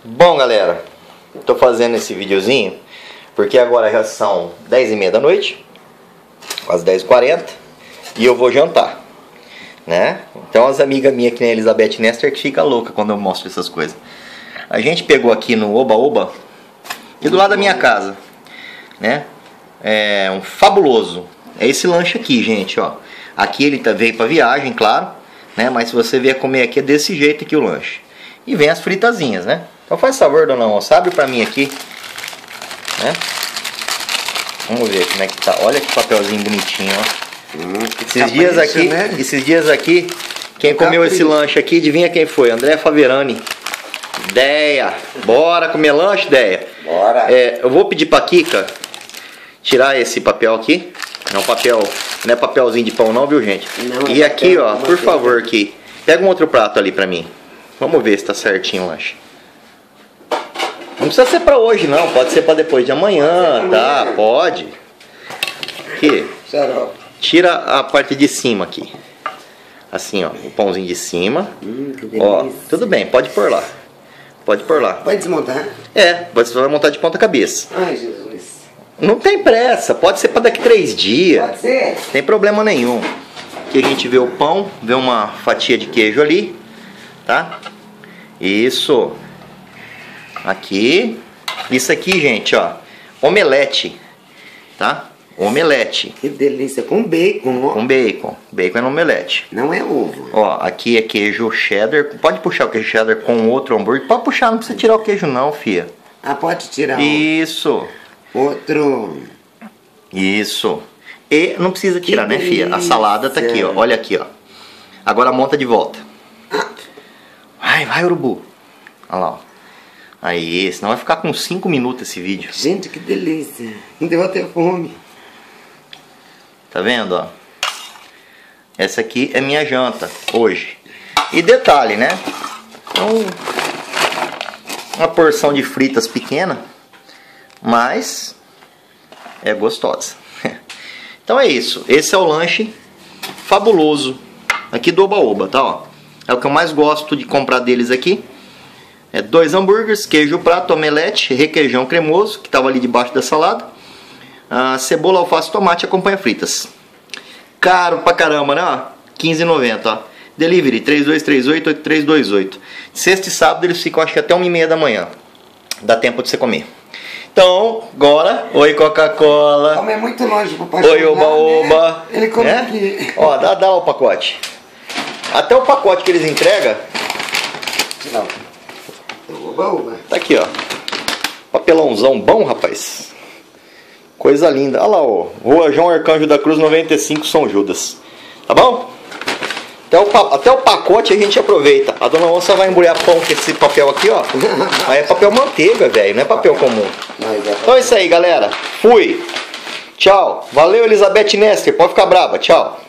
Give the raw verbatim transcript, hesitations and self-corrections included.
Bom, galera, tô fazendo esse videozinho porque agora já são dez e meia da noite, quase dez e quarenta, e eu vou jantar, né? Então as amigas minhas que nem a Elizabeth Nestor que fica louca quando eu mostro essas coisas. A gente pegou aqui no Oba Oba, e do lado da minha casa, né? É um fabuloso. É esse lanche aqui, gente, ó. Aqui ele tá, veio pra viagem, claro, né? Mas se você vier comer aqui é desse jeito aqui o lanche. E vem as fritazinhas, né? Então faz favor, dona Onça, abre pra mim aqui, né? Vamos ver como é que tá. Olha que papelzinho bonitinho, ó. Hum, esses dias aqui, né? Esses dias aqui, quem comeu esse lanche aqui, adivinha quem foi? André Faverani. Deia, bora comer lanche, Deia? Bora. É, eu vou pedir pra Kika tirar esse papel aqui. Não, papel, não é papelzinho de pão não, viu, gente? Não, e é aqui, ó, por favor, aqui, pega um outro prato ali pra mim. Vamos ver se tá certinho o lanche. Não precisa ser pra hoje não, pode ser pra depois de amanhã, tá? Amanhã. Pode. Aqui. Tira a parte de cima aqui. Assim, ó, o pãozinho de cima. Hum, que ó, tudo bem, pode pôr lá. Pode pôr lá. Pode desmontar? É, você vai montar de ponta cabeça. Ai, Jesus. Não tem pressa, pode ser pra daqui três dias. Pode ser? Não tem problema nenhum. Aqui a gente vê o pão, vê uma fatia de queijo ali, tá? Isso. Aqui. Isso aqui, gente, ó. Omelete, tá? Omelete. Que delícia, com bacon, ó. Com bacon. Bacon é no omelete. Não é ovo. Ó, aqui é queijo cheddar. Pode puxar o queijo cheddar com outro hambúrguer. Pode puxar, não precisa tirar o queijo não, fia. Ah, pode tirar. Isso. Outro. Isso. E não precisa tirar, né, fia? A salada tá aqui, ó. Olha aqui, ó. Agora monta de volta. Vai, vai, urubu. Olha lá, ó. Aí, senão vai ficar com cinco minutos esse vídeo. Gente, que delícia. Ainda vou ter fome. Tá vendo, ó? Essa aqui é minha janta hoje. E detalhe, né? Então, uma porção de fritas pequena, mas é gostosa. Então é isso. Esse é o lanche fabuloso aqui do Oba Oba, tá? Ó. É o que eu mais gosto de comprar deles aqui. É dois hambúrgueres, queijo prato, omelete, requeijão cremoso, que estava ali debaixo da salada. Ah, cebola, alface, tomate, acompanha fritas. Caro pra caramba, né? Ó, quinze reais e noventa centavos, ó. Delivery três dois três oito, oito três dois oito. Sexta e sábado eles ficam acho que até uma e meia da manhã. Dá tempo de você comer. Então, agora, oi Coca-Cola. Come muito longe pro pai. Oi Oba Oba. Né? Ele come né? aqui. Ó, dá, dá o pacote. Até o pacote que eles entregam. Não. Oba Oba. Tá aqui, ó. Papelãozão bom, rapaz. Coisa linda. Olha lá, ó. Rua João Arcanjo da Cruz noventa e cinco, São Judas. Tá bom? Até o, até o pacote a gente aproveita. A dona Onça vai embrulhar pão com esse papel aqui, ó. Aí é papel manteiga, velho. Não é papel comum. Então é isso aí, galera. Fui. Tchau. Valeu, Elizabeth Nestor. Pode ficar brava. Tchau.